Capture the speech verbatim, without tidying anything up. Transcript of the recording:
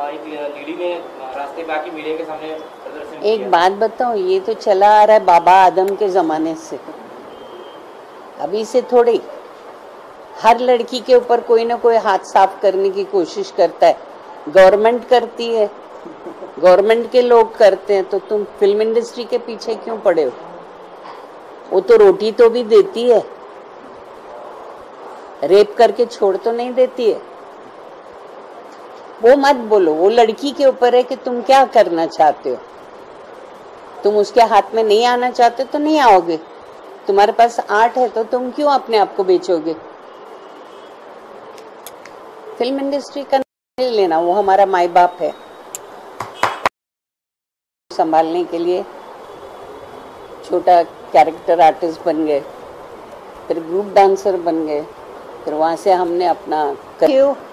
एक लीडी ने रास्ते पे आके मीडिया के सामने प्रदर्शन किया। एक बात बताऊं, ये तो चला आ रहा है बाबा आदम के जमाने से, अभी से थोड़ी। हर लड़की के ऊपर कोई ना कोई हाथ साफ करने की कोशिश करता है, गवर्नमेंट करती है, गवर्नमेंट के लोग करते हैं, तो तुम फिल्म इंडस्ट्री के पीछे क्यों पड़े हो? वो तो रोटी तो भी देती है, रेप करके छोड़ तो नहीं देती है। वो मत बोलो, वो लड़की के ऊपर है कि तुम क्या करना चाहते हो। तुम उसके हाथ में नहीं आना चाहते तो नहीं आओगे, तुम्हारे पास आर्ट है तो तुम क्यों अपने आप को बेचोगे? फिल्म इंडस्ट्री का नहीं लेना, वो हमारा माई बाप है। संभालने के लिए छोटा कैरेक्टर आर्टिस्ट बन गए, फिर ग्रुप डांसर बन गए, फिर वहां से हमने अपना